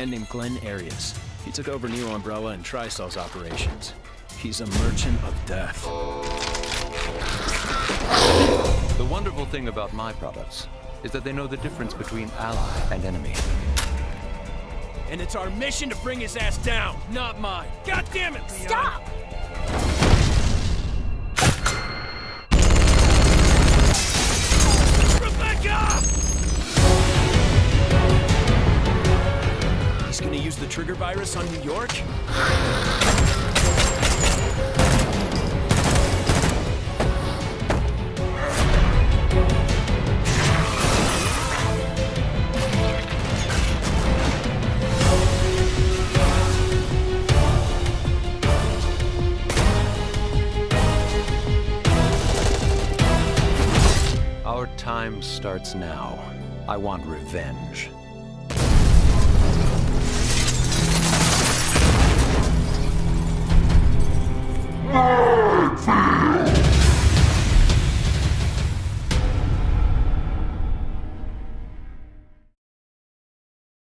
man named Glenn Arias. He took over New Umbrella and Tristar's operations. He's a merchant of death. The wonderful thing about my products is that they know the difference between ally and enemy. And it's our mission to bring his ass down, not mine. God damn it, Leon! Stop! Rebecca! He's gonna use the trigger virus on New York? Our time starts now. I want revenge.